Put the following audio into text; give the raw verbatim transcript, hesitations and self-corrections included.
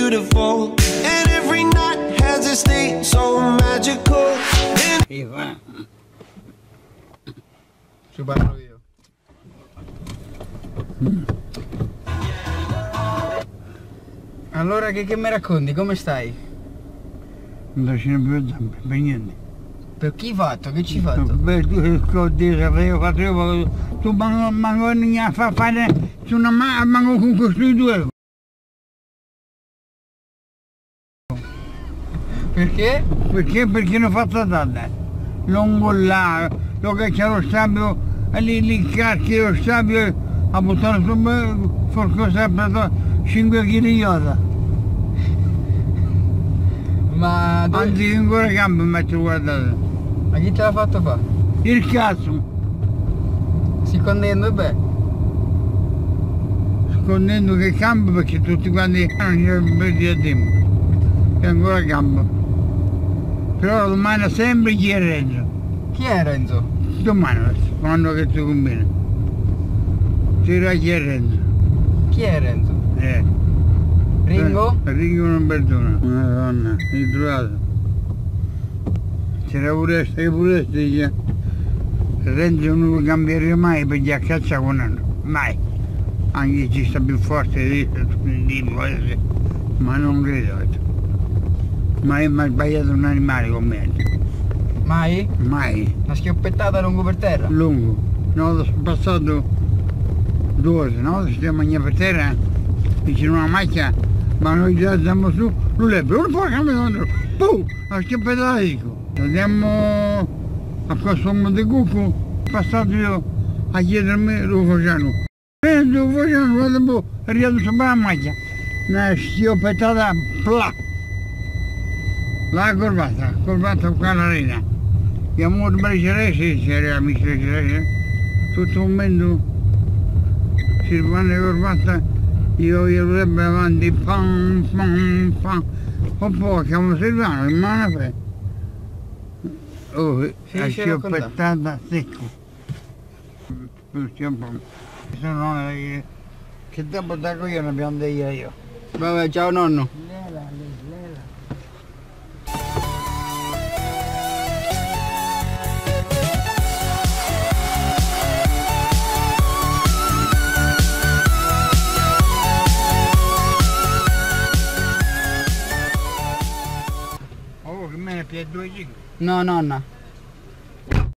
beautiful, and every night has a state so magical. And ci parlo io. Mm. Allora che, che mi racconti? Come stai? Non ce ne più zampe, per niente. Per chi hai fatto? Che ci hai fatto? Beh, tu che ho detto, avevo fatto io, tu manco, manco ne a far fare, su una mano, manco con questi due. Perché? Perché? Perché non ho fatto data. Lungo là, dove c'è lo stabio, e lì, lì cacchi lo stabio, ha buttato su me, qualcosa ha preso cinque chili di ioda. Ma dove... Anzi, ancora gambe metto guardate. Ma chi te l'ha fatto fare? Il cazzo! Secondo beh. Scondendo che campo perché tutti quanti non c'è perdi a tempo. Che ancora campo. Però domani sempre chi è Renzo. Chi è Renzo? Domani, quando che tu combini. Dirà chi è Renzo. Chi è Renzo? Eh. Ringo? Eh, Ringo non perdona. Una donna, hai trovato. C'era pure questa che pure questa dice. Renzo non lo cambierà mai perché a caccia con altro. Mai. Anche ci sta più forte di questo, ma non credo. Mai mai sbagliato un animale con me. Mai? Mai. Una schioppettata lungo per terra? Lungo. No, sono passato due ore, no? Stiamo mangiando per terra, vicino a una macchina, ma noi già siamo su, lui è per un po' cambiando, pum! La schioppettata dico. Andiamo a questo mondo di cucco, passato io a chiedermi lo facciano. E lo facciano, guarda un po', è arrivato sopra la macchina. Una schioppettata, plà! La corbata, corbata con la rena. Abbiamo avuto le cerese, c'era la mica cerese. Tutto un momento si rimane corbata, io io vorrebbe avanti, pam, pam, pam. Un po' chiamo Silvano, in mano per... Oh, la schioppettata secco. Se no, che dopo da io ne abbiamo detto io. Vabbè, ciao nonno. Lela, lela. Oh, che me ne piace due cinque. No, nonna.